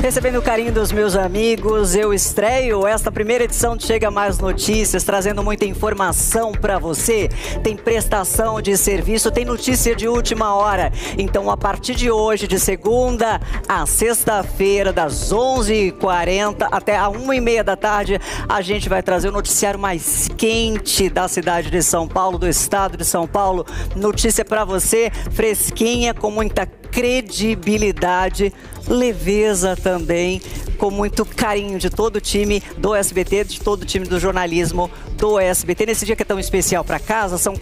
Recebendo o carinho dos meus amigos, eu estreio esta primeira edição de Chega Mais Notícias, trazendo muita informação para você. Tem prestação de serviço, tem notícia de última hora. Então, a partir de hoje, de segunda a sexta-feira, das 11h40 até a 1h30 da tarde, a gente vai trazer o noticiário mais quente da cidade de São Paulo, do estado de São Paulo. Notícia para você, fresquinha, com muita credibilidade, leveza também, com muito carinho de todo o time do SBT, de todo o time do jornalismo do SBT. Nesse dia que é tão especial para casa, são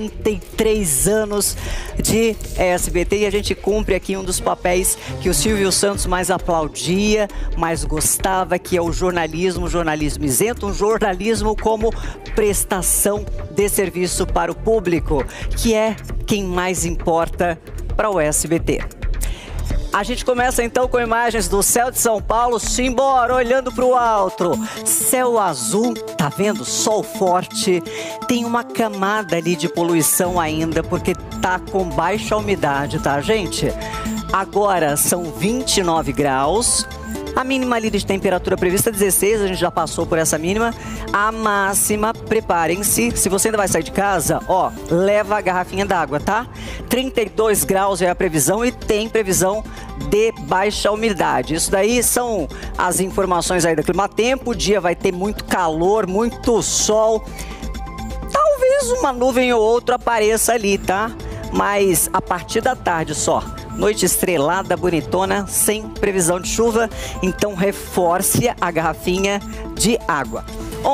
43 anos de SBT e a gente cumpre aqui um dos papéis que o Silvio Santos mais aplaudia, mais gostava, que é o jornalismo isento, um jornalismo como prestação de serviço para o público, que é quem mais importa para o SBT. A gente começa então com imagens do céu de São Paulo, simbora, olhando para o alto. Céu azul, tá vendo? Sol forte, tem uma camada ali de poluição ainda, porque tá com baixa umidade, tá, gente? Agora são 29 graus. A mínima ali de temperatura prevista é 16, a gente já passou por essa mínima. A máxima, preparem-se, se você ainda vai sair de casa, ó, leva a garrafinha d'água, tá? 32 graus é a previsão e tem previsão de baixa umidade. Isso daí são as informações aí do Climatempo. O dia vai ter muito calor, muito sol. Talvez uma nuvem ou outra apareça ali, tá? Mas a partir da tarde só. Noite estrelada, bonitona, sem previsão de chuva, então reforce a garrafinha de água.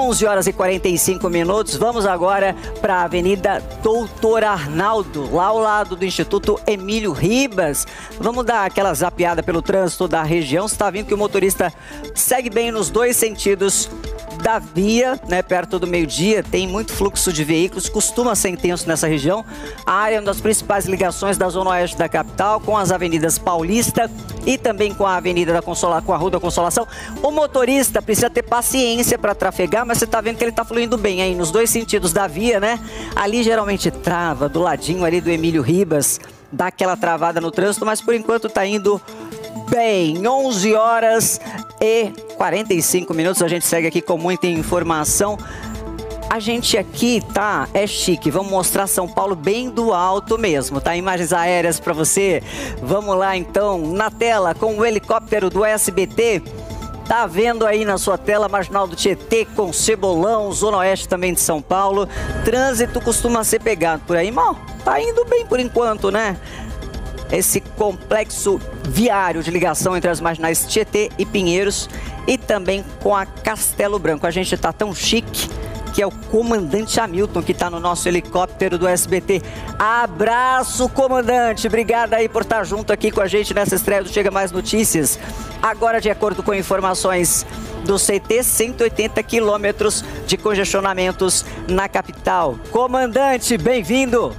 11h45, vamos agora para a Avenida Doutor Arnaldo, lá ao lado do Instituto Emílio Ribas. Vamos dar aquela zapeada pelo trânsito da região. Você está vendo que o motorista segue bem nos dois sentidos da via, né, perto do meio-dia, tem muito fluxo de veículos, costuma ser intenso nessa região. A área é uma das principais ligações da zona oeste da capital, com as avenidas Paulista e também com a Avenida da Consolação, com a Rua da Consolação. O motorista precisa ter paciência para trafegar, mas você está vendo que ele está fluindo bem aí, nos dois sentidos da via, né? Ali geralmente trava, do ladinho ali do Emílio Ribas, dá aquela travada no trânsito, mas por enquanto está indo bem. 11h45, a gente segue aqui com muita informação. A gente aqui, tá, é chique, vamos mostrar São Paulo bem do alto mesmo, tá? Imagens aéreas para você. Vamos lá então, na tela com o helicóptero do SBT. Tá vendo aí na sua tela, Marginal do Tietê com Cebolão, Zona Oeste também de São Paulo. Trânsito costuma ser pegado por aí, mal, tá indo bem por enquanto, né? Esse complexo viário de ligação entre as marginais Tietê e Pinheiros e também com a Castelo Branco. A gente tá tão chique que é o comandante Hamilton que está no nosso helicóptero do SBT. Abraço, comandante! Obrigado aí por estar junto aqui com a gente nessa estreia do Chega Mais Notícias. Agora, de acordo com informações do CT, 180 quilômetros de congestionamentos na capital. Comandante, bem-vindo!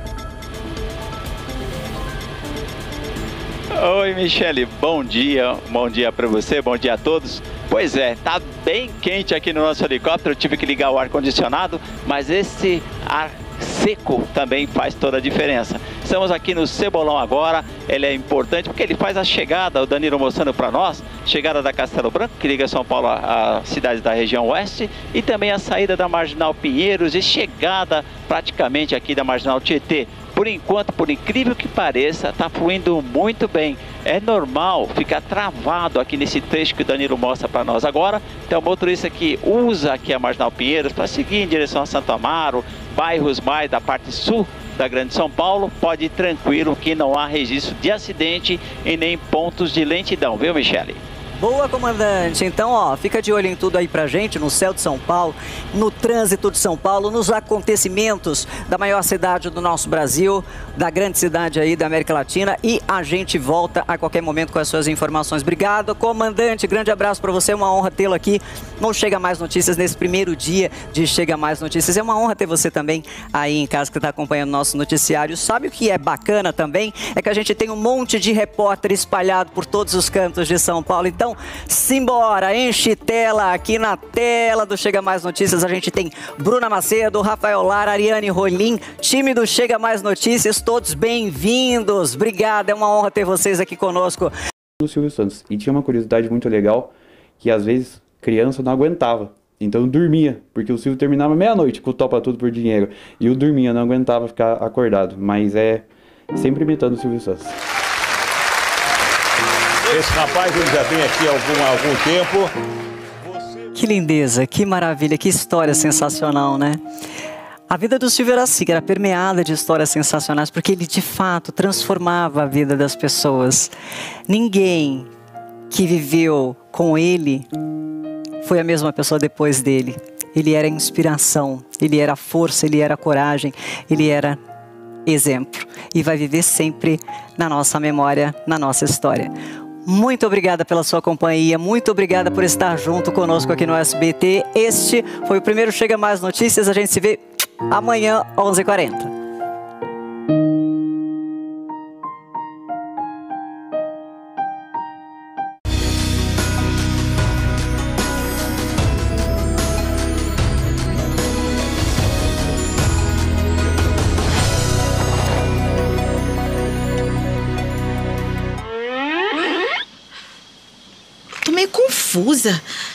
Oi, Michele, bom dia para você, bom dia a todos. Pois é, tá bem quente aqui no nosso helicóptero, eu tive que ligar o ar-condicionado, mas esse ar seco também faz toda a diferença. Estamos aqui no Cebolão agora, ele é importante porque ele faz a chegada, o Danilo mostrando para nós, chegada da Castelo Branco, que liga São Paulo às cidades da região oeste, e também a saída da Marginal Pinheiros e chegada praticamente aqui da Marginal Tietê. Por enquanto, por incrível que pareça, está fluindo muito bem. É normal ficar travado aqui nesse trecho que o Danilo mostra para nós agora. Então, o motorista que usa aqui a Marginal Pinheiros para seguir em direção a Santo Amaro, bairros mais da parte sul da Grande São Paulo, pode ir tranquilo que não há registro de acidente e nem pontos de lentidão, viu, Michele? Boa, comandante. Então, ó, fica de olho em tudo aí pra gente, no céu de São Paulo, no trânsito de São Paulo, nos acontecimentos da maior cidade do nosso Brasil, da grande cidade aí da América Latina, e a gente volta a qualquer momento com as suas informações. Obrigado, comandante. Grande abraço pra você, uma honra tê-lo aqui no Chega Mais Notícias, nesse primeiro dia de Chega Mais Notícias. É uma honra ter você também aí em casa que está acompanhando nosso noticiário. Sabe o que é bacana também? É que a gente tem um monte de repórter espalhado por todos os cantos de São Paulo. Então, simbora, enche tela aqui na tela do Chega Mais Notícias. A gente tem Bruna Macedo, Rafael Lara, Ariane Rolim, time do Chega Mais Notícias, todos bem-vindos. Obrigado, é uma honra ter vocês aqui conosco. do Silvio Santos. E tinha uma curiosidade muito legal, que às vezes criança não aguentava. Então eu dormia, porque o Silvio terminava meia-noite com o Topa Tudo por Dinheiro. E eu dormia, não aguentava ficar acordado. Mas é sempre imitando o Silvio Santos. Esse rapaz ele já vem aqui há algum tempo. Que lindeza, que maravilha, que história sensacional, né? A vida do Silvio era assim, era permeada de histórias sensacionais, porque ele de fato transformava a vida das pessoas. Ninguém que viveu com ele foi a mesma pessoa depois dele. Ele era inspiração, ele era força, ele era coragem, ele era exemplo. E vai viver sempre na nossa memória, na nossa história. Muito obrigada pela sua companhia, muito obrigada por estar junto conosco aqui no SBT. Este foi o primeiro Chega Mais Notícias, a gente se vê amanhã, 11h40. Tô meio confusa.